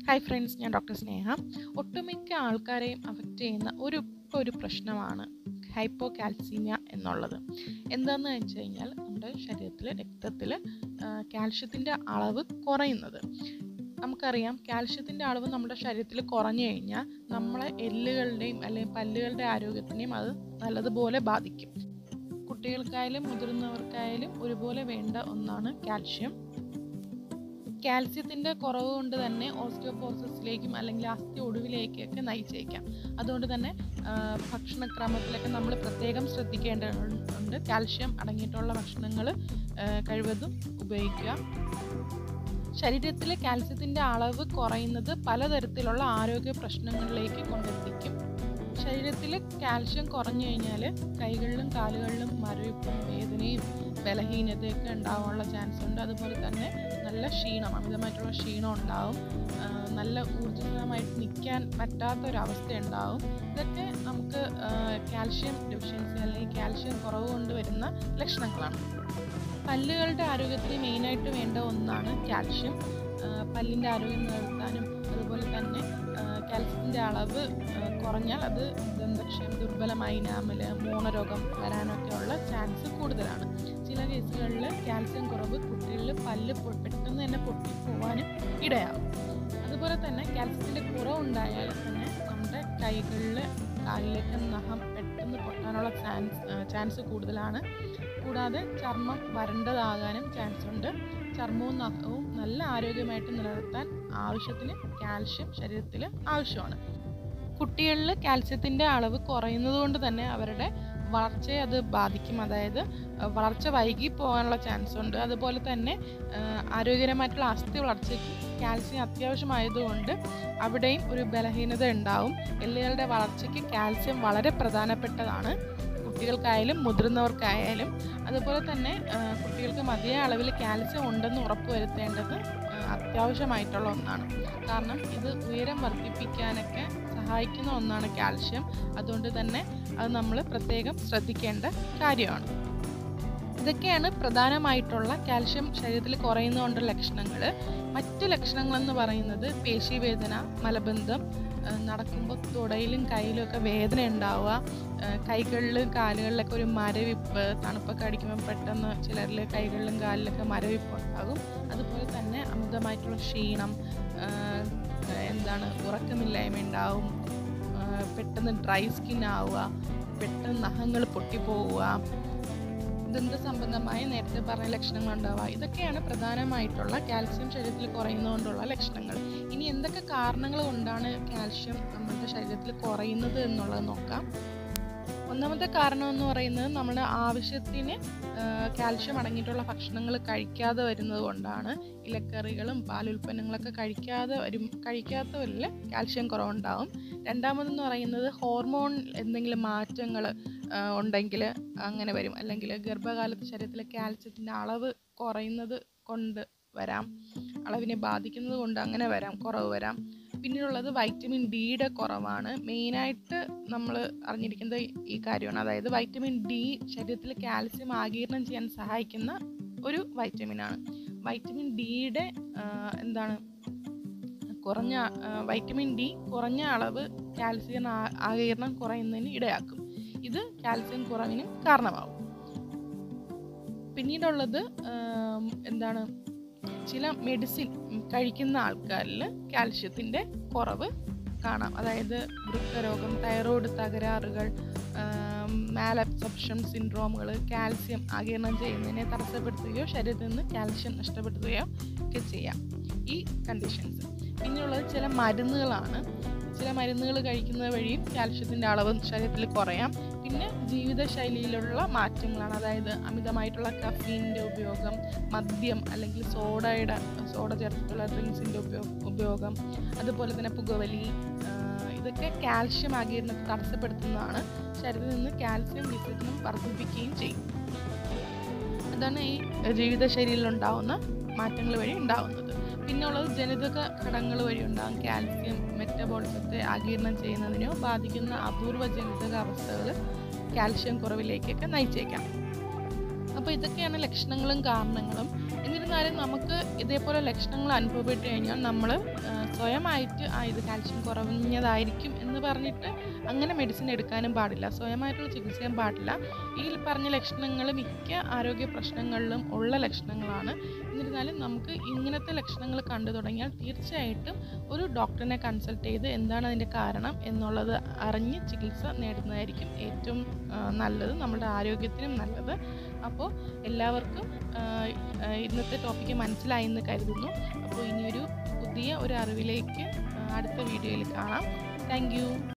Hi friends, ഞാൻ doctor Sneha. ഒട്ടുമിക്ക ആൾക്കാരെയും അഫക്റ്റ് ചെയ്യുന്ന ഒരു പ്രശ്നമാണ് ഹൈപ്പോ കാൽസീമിയ എന്നുള്ളത്. എന്താണെന്ന് വെച്ച് കഴിഞ്ഞാൽ നമ്മുടെ ശരീരത്തിൽ രക്തത്തിൽ കാൽഷ്യത്തിൻ്റെ അളവ് കുറയുന്നത്. നമുക്കറിയാം, കാൽഷ്യത്തിൻ്റെ അളവ് നമ്മുടെ ശരീരത്തിൽ കുറഞ്ഞു കഴിഞ്ഞാൽ നമ്മളെ എല്ലുകളുടെയും അല്ലെങ്കിൽ പല്ലുകളുടെ ആരോഗ്യത്തിനെയും അത് നല്ലതുപോലെ ബാധിക്കും. കുട്ടികൾക്കായാലും മുതിർന്നവർക്കായാലും ഒരുപോലെ വേണ്ട ഒന്നാണ് കാൽഷ്യം. കാൽസ്യത്തിൻ്റെ കുറവ് കൊണ്ട് തന്നെ ഓസ്റ്റിയോപോറോസിസിലേക്കും അല്ലെങ്കിൽ അസ്ഥി ഒടിവിലേക്കൊക്കെ നയിച്ചേക്കാം. അതുകൊണ്ട് തന്നെ ഭക്ഷണക്രമത്തിലൊക്കെ നമ്മൾ പ്രത്യേകം ശ്രദ്ധിക്കേണ്ടതുണ്ട്. കാൽഷ്യം അടങ്ങിയിട്ടുള്ള ഭക്ഷണങ്ങൾ കഴിവതും ഉപയോഗിക്കുക. ശരീരത്തിലെ കാൽസ്യത്തിൻ്റെ അളവ് കുറയുന്നത് പലതരത്തിലുള്ള ആരോഗ്യ പ്രശ്നങ്ങളിലേക്ക് കൊണ്ടെത്തിക്കും. ശരീരത്തിൽ കാൽഷ്യം കുറഞ്ഞു കഴിഞ്ഞാൽ കൈകളിലും കാലുകളിലും മരവിപ്പും വേദനയും ബലഹീനതയൊക്കെ ഉണ്ടാവാനുള്ള ചാൻസ് ഉണ്ട്. അതുപോലെ തന്നെ നല്ല അമിതമായിട്ടുള്ള ക്ഷീണം ഉണ്ടാവും. നല്ല ഊർജ്ജസ്വലമായിട്ട് നിൽക്കാൻ പറ്റാത്തൊരവസ്ഥ ഉണ്ടാവും. ഇതൊക്കെ നമുക്ക് കാൽഷ്യം ഡെഫിഷ്യൻസി അല്ലെങ്കിൽ കാൽഷ്യം കുറവ് കൊണ്ട് വരുന്ന ലക്ഷണങ്ങളാണ്. പല്ലുകളുടെ ആരോഗ്യത്തിന് മെയിനായിട്ട് വേണ്ട ഒന്നാണ് കാൽഷ്യം. പല്ലിൻ്റെ ആരോഗ്യം നിലനിർത്താനും അതുപോലെ തന്നെ കാൽസ്യത്തിൻ്റെ അളവ് കുറഞ്ഞാൽ അത് ദന്തക്ഷയം, ദുർബലമായ ഇനാമൽ, മോണരോഗം വരാനൊക്കെയുള്ള ചാൻസ് കൂടുതലാണ്. ചില കേസുകളിൽ കാൽസ്യം കുറവ് കുട്ടികളിൽ പല്ല് പെട്ടെന്ന് തന്നെ പൊട്ടിപ്പോവാനും ഇടയാകും. അതുപോലെ തന്നെ കാൽസ്യത്തിൻ്റെ കുറവുണ്ടായാൽ തന്നെ നമ്മുടെ കൈകളിൽ കാലിലേക്ക് നഖം പെട്ടെന്ന് പൊട്ടാനുള്ള ചാൻസ് കൂടുതലാണ്. കൂടാതെ ചർമ്മം വരണ്ടതാകാനും ചാൻസ് ഉണ്ട്. ചർമ്മവും നഖവും നല്ല ആരോഗ്യമായിട്ട് നിലനിർത്താൻ ആവശ്യത്തിന് കാൽഷ്യം ശരീരത്തിൽ ആവശ്യമാണ്. കുട്ടികളിൽ കാൽസ്യത്തിൻ്റെ അളവ് കുറയുന്നത് കൊണ്ട് തന്നെ അവരുടെ വളർച്ചയെ അത് ബാധിക്കും. അതായത് വളർച്ച വൈകി പോകാനുള്ള ചാൻസ് ഉണ്ട്. അതുപോലെ തന്നെ ആരോഗ്യകരമായിട്ടുള്ള അസ്ഥി വളർച്ചയ്ക്ക് കാൽസ്യം അത്യാവശ്യമായതുകൊണ്ട് അവിടെയും ഒരു ബലഹീനത ഉണ്ടാവും. എല്ലുകളുടെ വളർച്ചയ്ക്ക് കാൽസ്യം വളരെ പ്രധാനപ്പെട്ടതാണ്, കുട്ടികൾക്കായാലും മുതിർന്നവർക്കായാലും. അതുപോലെ തന്നെ കുട്ടികൾക്ക് മതിയായ അളവിൽ കാൽസ്യം ഉണ്ടെന്ന് ഉറപ്പുവരുത്തേണ്ടത് അത്യാവശ്യമായിട്ടുള്ള ഒന്നാണ്. കാരണം ഇത് ഉയരം വർദ്ധിപ്പിക്കാനൊക്കെ സഹായിക്കുന്ന ഒന്നാണ് കാൽഷ്യം. അതുകൊണ്ട് തന്നെ അത് നമ്മൾ പ്രത്യേകം ശ്രദ്ധിക്കേണ്ട കാര്യമാണ്. ഇതൊക്കെയാണ് പ്രധാനമായിട്ടുള്ള കാൽഷ്യം ശരീരത്തിൽ കുറയുന്നതുകൊണ്ടുള്ള ലക്ഷണങ്ങൾ. മറ്റു ലക്ഷണങ്ങളെന്ന് പറയുന്നത് പേശീവേദന, മലബന്ധം, നടക്കുമ്പോൾ തുടയിലും കയ്യിലും ഒക്കെ വേദന ഉണ്ടാവുക, കൈകളിലും കാലുകളിലൊക്കെ ഒരു മരവിപ്പ്, തണുപ്പൊക്കെ അടിക്കുമ്പോൾ പെട്ടെന്ന് ചിലരിൽ കൈകളിലും കാലിലൊക്കെ മരവിപ്പ് ഉണ്ടാകും. അതുപോലെ തന്നെ അമിതമായിട്ടുള്ള ക്ഷീണം, ഉറക്കമില്ലായ്മ ഉണ്ടാവും, പെട്ടെന്ന് ഡ്രൈ സ്കിൻ ആവുക, പെട്ടെന്ന് നഖങ്ങൾ പൊട്ടിപ്പോവുക, ദന്തസംബന്ധമായ നേരത്തെ പറഞ്ഞ ലക്ഷണങ്ങൾ ഉണ്ടാവുക. ഇതൊക്കെയാണ് പ്രധാനമായിട്ടുള്ള കാൽസ്യം ശരീരത്തിൽ കുറയുന്നതുകൊണ്ടുള്ള ലക്ഷണങ്ങൾ. ഇനി എന്തൊക്കെ കാരണങ്ങൾ കൊണ്ടാണ് കാൽഷ്യം നമ്മുടെ ശരീരത്തിൽ കുറയുന്നത് എന്നുള്ളത് നോക്കാം. ഒന്നാമത്തെ കാരണം എന്ന് പറയുന്നത് നമ്മുടെ ആവശ്യത്തിന് കാൽഷ്യം അടങ്ങിയിട്ടുള്ള ഭക്ഷണങ്ങൾ കഴിക്കാതെ വരുന്നത് കൊണ്ടാണ്. ഇലക്കറികളും പാലുൽപ്പന്നങ്ങളൊക്കെ കഴിക്കാത്തവരിൽ കാൽഷ്യം കുറവുണ്ടാവും. രണ്ടാമതെന്ന് പറയുന്നത് ഹോർമോൺ എന്തെങ്കിലും മാറ്റങ്ങൾ ഉണ്ടെങ്കിൽ അങ്ങനെ വരും. അല്ലെങ്കിൽ ഗർഭകാലത്ത് ശരീരത്തിലെ കാൽസ്യത്തിൻ്റെ അളവ് കുറയുന്നത് കൊണ്ട് വരാം, അളവിനെ ബാധിക്കുന്നത് കൊണ്ട് അങ്ങനെ കുറവ് വരാം. പിന്നീടുള്ളത് വൈറ്റമിൻ ഡിയുടെ കുറവാണ്. മെയിനായിട്ട് നമ്മൾ അറിഞ്ഞിരിക്കുന്നത് ഈ കാര്യമാണ്. അതായത് വൈറ്റമിൻ ഡി ശരീരത്തിൽ കാൽസ്യം ആഗിരണം ചെയ്യാൻ സഹായിക്കുന്ന ഒരു വൈറ്റമിനാണ്. വൈറ്റമിൻ ഡിയുടെ വൈറ്റമിൻ ഡി കുറഞ്ഞ അളവ് കാൽസ്യം ആഗിരണം കുറയുന്നതിന് ഇടയാക്കും. ഇത് കാൽസ്യം കുറവിനും കാരണമാകും. പിന്നീടുള്ളത് ചില മെഡിസിൻ കഴിക്കുന്ന ആൾക്കാരിൽ കാൽഷ്യത്തിൻ്റെ കുറവ് കാണാം. അതായത് വൃക്കരോഗം, തൈറോയ്ഡ് തകരാറുകൾ, മാലബ്സോർപ്ഷൻ സിൻഡ്രോമുകൾ കാൽസ്യം ആഗിരണം ചെയ്യുന്നതിനെ തടസ്സപ്പെടുത്തുകയോ ശരീരത്തിൽ നിന്ന് കാൽഷ്യം നഷ്ടപ്പെടുത്തുകയോ ഒക്കെ ചെയ്യാം ഈ കണ്ടീഷൻസ്. പിന്നെയുള്ളത് ചില മരുന്നുകളാണ്. ചില മരുന്നുകൾ കഴിക്കുന്നത് വഴിയും കാൽഷ്യത്തിൻ്റെ അളവ് ശരീരത്തിൽ കുറയാം. പിന്നെ ജീവിതശൈലിയിലുള്ള മാറ്റങ്ങളാണ്. അതായത് അമിതമായിട്ടുള്ള കഫീൻ്റെ ഉപയോഗം, മദ്യം അല്ലെങ്കിൽ സോഡ ചേർത്തിട്ടുള്ള ഡ്രിങ്ക്സിൻ്റെ ഉപയോഗം, അതുപോലെ തന്നെ പുകവലി, ഇതൊക്കെ കാൽഷ്യം ആഗിരണത്തെ തടസ്സപ്പെടുത്തുന്നതാണ്. ശരീരത്തിൽ നിന്ന് കാൽസ്യം വിസർജനം വർദ്ധിപ്പിക്കുകയും ചെയ്യും. അതാണ് ഈ ജീവിതശൈലിയിലുണ്ടാവുന്ന മാറ്റങ്ങൾ വഴി ഉണ്ടാവുന്നത്. പിന്നുള്ളത് ജനിതക ഘടകങ്ങൾ വഴി ഉണ്ടാകും. കാൽസ്യം മെറ്റബോളിസത്തെ ആഗിരണം ചെയ്യുന്നതിനോ ബാധിക്കുന്ന അപൂർവ ജനിതക അവസ്ഥകൾ കാൽഷ്യം കുറവിലേക്കൊക്കെ നയിച്ചേക്കാം. അപ്പോൾ ഇതൊക്കെയാണ് ലക്ഷണങ്ങളും കാരണങ്ങളും. എന്നിരുന്നാലും നമുക്ക് ഇതേപോലെ ലക്ഷണങ്ങൾ അനുഭവപ്പെട്ട് കഴിഞ്ഞാൽ നമ്മൾ സ്വയമായിട്ട് ഇത് കാൽഷ്യം കുറഞ്ഞതായിരിക്കും എന്ന് പറഞ്ഞിട്ട് അങ്ങനെ മെഡിസിൻ എടുക്കാനും പാടില്ല, സ്വയമായിട്ടുള്ള ചികിത്സ ചെയ്യാൻ പാടില്ല. ഈ പറഞ്ഞ ലക്ഷണങ്ങൾ മിക്ക ആരോഗ്യ പ്രശ്നങ്ങളിലും ഉള്ള ലക്ഷണങ്ങളാണ്. എന്നിരുന്നാലും നമുക്ക് ഇങ്ങനത്തെ ലക്ഷണങ്ങൾ കണ്ടു തുടങ്ങിയാൽ തീർച്ചയായിട്ടും ഒരു ഡോക്ടറിനെ കൺസൾട്ട് ചെയ്ത് എന്താണ് അതിൻ്റെ കാരണം എന്നുള്ളത് അറിഞ്ഞ് ചികിത്സ നേടുന്നതായിരിക്കും ഏറ്റവും നല്ലത്, നമ്മുടെ ആരോഗ്യത്തിനും നല്ലത്. അപ്പോൾ എല്ലാവർക്കും ഇന്നത്തെ ടോപ്പിക്ക് മനസ്സിലായി എന്ന് കരുതുന്നു. അപ്പോൾ ഇനിയൊരു പുതിയ ഒരു അറിവിലേക്ക് അടുത്ത വീഡിയോയിൽ കാണാം. Thank U.